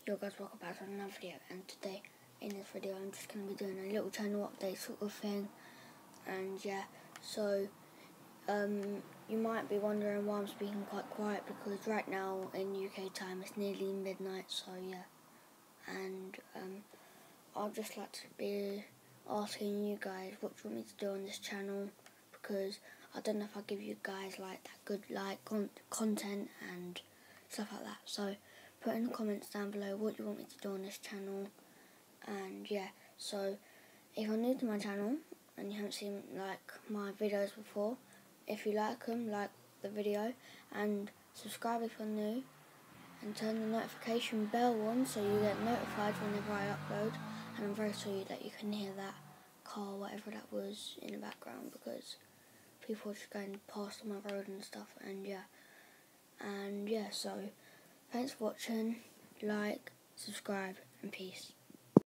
Yo guys, welcome back to another video, and today in this video I'm just going to be doing a little channel update sort of thing. And yeah, so you might be wondering why I'm speaking quite quiet, because right now in UK time it's nearly midnight, so yeah. And I'd just like to be asking you guys what you want me to do on this channel, because I don't know if I give you guys like that good content and stuff like that. So put in the comments down below what you want me to do on this channel. And yeah, so if you're new to my channel and you haven't seen like my videos before, if you like them, like the video and subscribe if you're new, and turn the notification bell on so you get notified whenever I upload. And I'm very sorry that you can hear that car, whatever that was, in the background, because people are just going past on my road and stuff. And yeah, so thanks for watching, like, subscribe, and peace.